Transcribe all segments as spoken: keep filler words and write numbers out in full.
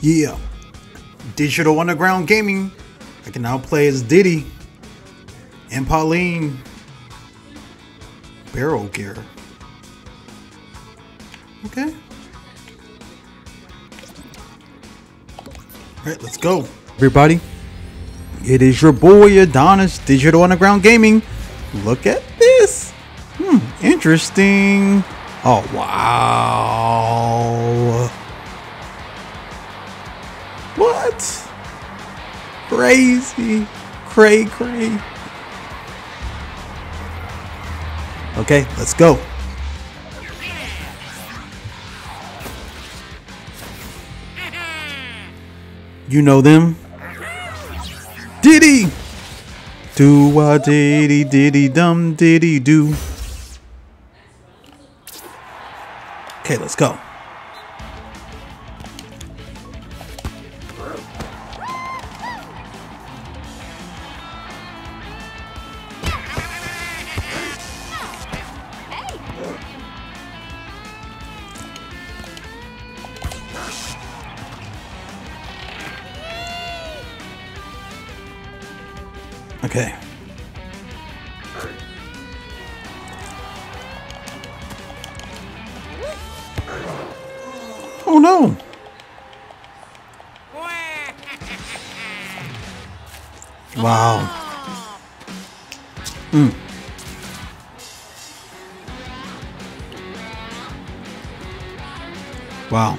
Yeah, Digital Underground Gaming. I can now play as Diddy and Pauline. Barrel gear. Okay. Alright, let's go. Everybody, it is your boy Adonis, Digital Underground Gaming. Look at this. Hmm, interesting. Oh, wow. What? Crazy. Cray, cray. Okay, let's go. You know them. Diddy. Do a diddy diddy dum diddy do. Okay, let's go. Okay. Oh no. Wow. Mm. Wow.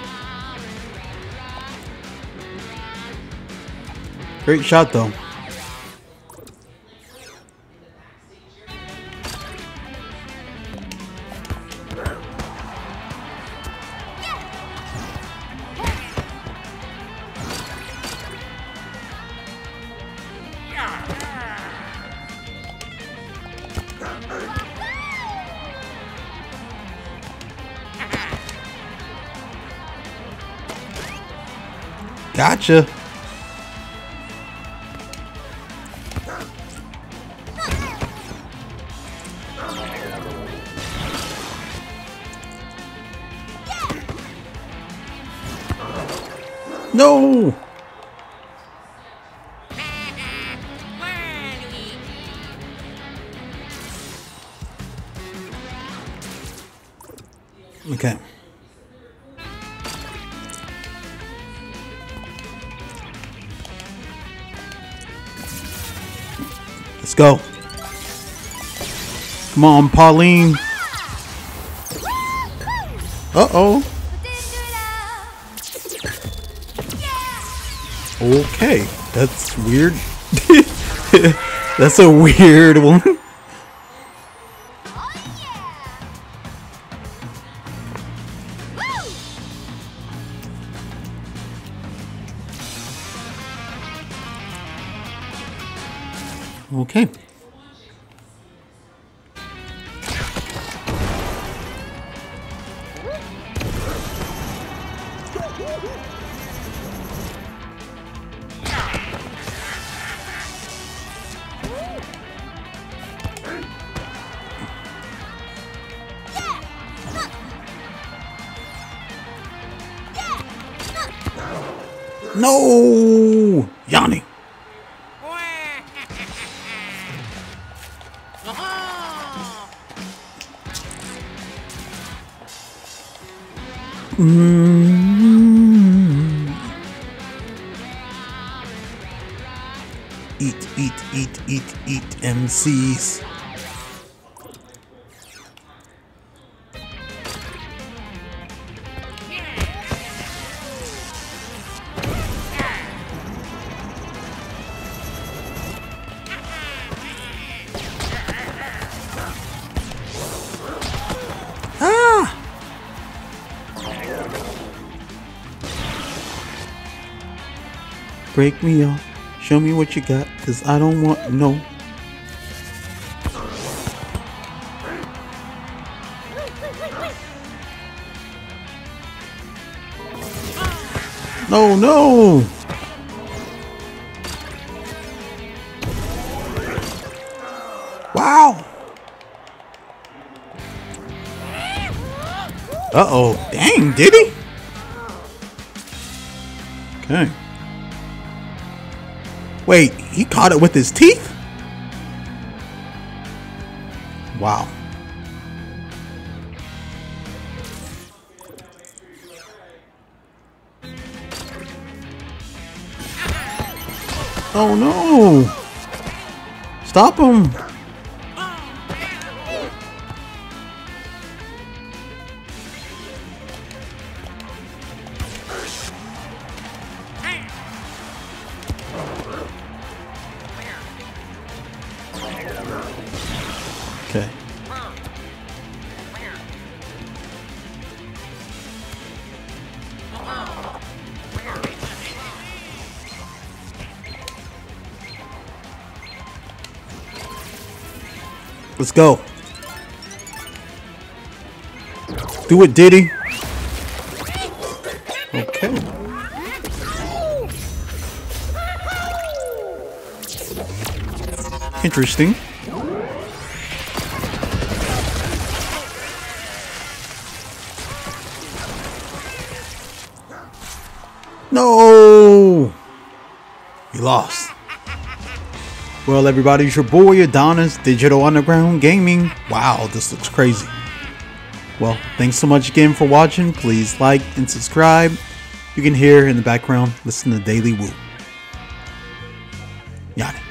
Great shot though. Gotcha. No. Okay. Let's go. Come on, Pauline. Uh-oh. Okay, that's weird. That's a weird one. Okay. No, Yanni. Mm. Eat, eat, eat, eat, eat, M Cs. Ah! Break me off. Show me what you got, cause I don't want no. No, no. Wow. Uh-oh. Dang, did he? Okay. Wait, he caught it with his teeth? Wow. Oh no! Stop him! Okay. Let's go. Do it, Diddy. Okay. Interesting. No! You lost. Well, everybody, it's your boy Adonis, Digital Underground Gaming. Wow, this looks crazy. Well, thanks so much again for watching. Please like and subscribe. You can hear in the background, listen to Daily Woo. Yanni.